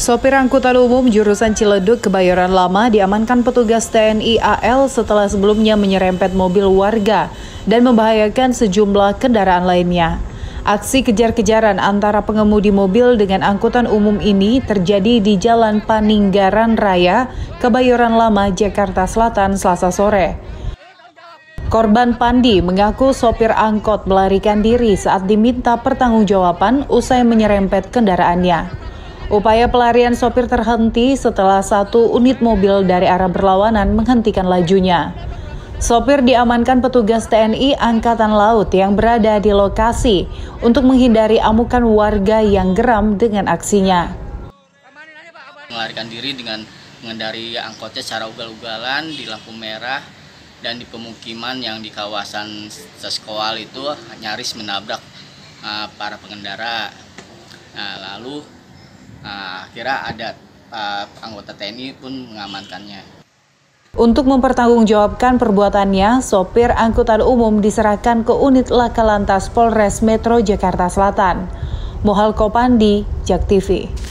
Sopir angkutan umum jurusan Ciledug Kebayoran Lama diamankan petugas TNI AL setelah sebelumnya menyerempet mobil warga dan membahayakan sejumlah kendaraan lainnya. Aksi kejar-kejaran antara pengemudi mobil dengan angkutan umum ini terjadi di Jalan Paninggaran Raya, Kebayoran Lama, Jakarta Selatan, Selasa sore. Korban Pandi mengaku sopir angkot melarikan diri saat diminta pertanggungjawaban usai menyerempet kendaraannya. Upaya pelarian sopir terhenti setelah satu unit mobil dari arah berlawanan menghentikan lajunya. Sopir diamankan petugas TNI Angkatan Laut yang berada di lokasi untuk menghindari amukan warga yang geram dengan aksinya. Melarikan diri dengan mengendari angkotnya secara ugal-ugalan di lampu merah dan di pemukiman yang di kawasan Seskoal itu nyaris menabrak para pengendara. Lalu akhirnya ada anggota TNI pun mengamankannya. Untuk mempertanggungjawabkan perbuatannya, sopir angkutan umum diserahkan ke unit Laka Lantas Polres Metro Jakarta Selatan. Mohalko Pandi, JAK TV.